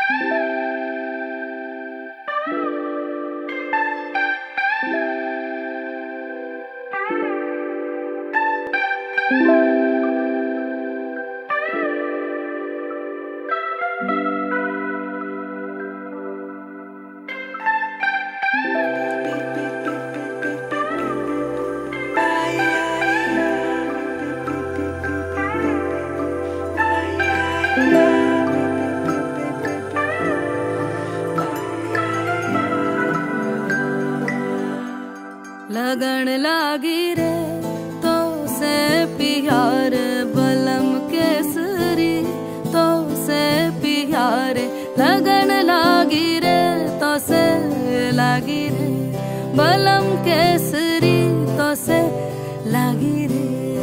लगन लागी रे तो से प्यार बलम केसरी तो से प्यार लगन लागी रे तो से लागी रे बलम केसरी तो से लागी रे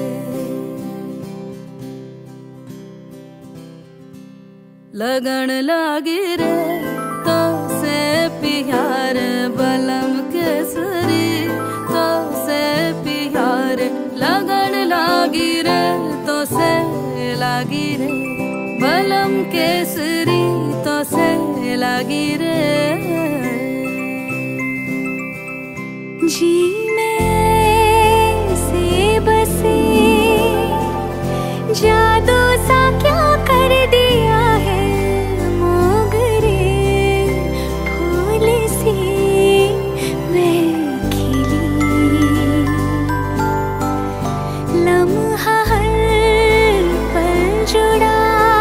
लगन लागी रे तो से प्यार बलम केसरी तो से प्यार लगन लागी रे तो से लागी रे बलम केसरी तो से लागी रे जी में से बसे जादू सा क्या कर दिया है मोगरे फूल से मैं खिली लम्हा हर पल जुड़ा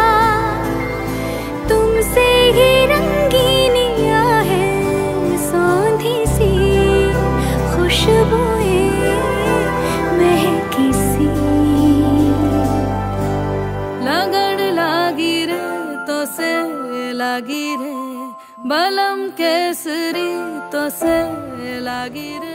तुमसे ही रंगीनिया है सौंधी सी खुशबुएं महकी सी लगन लागी रे तो से लागी रे बलम केसरी तो से लागी रे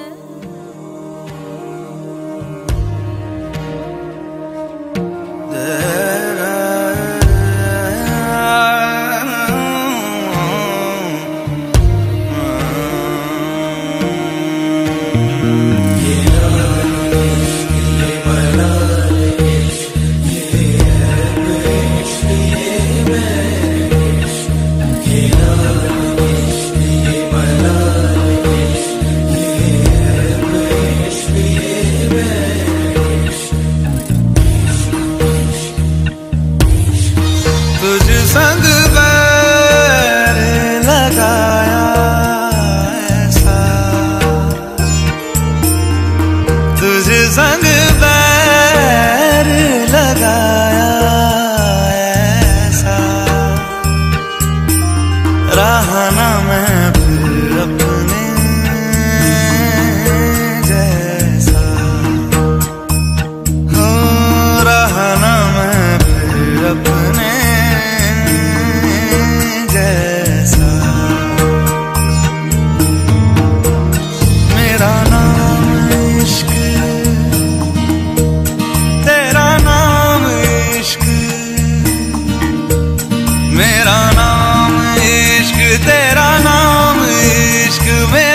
संग बैर लगाया ऐसा तुझ संग बैर लगाया ऐसा रहा ना मैं फिर अपने जैसा हो रहा ना मैं फिर अपने तेरा नाम इश्क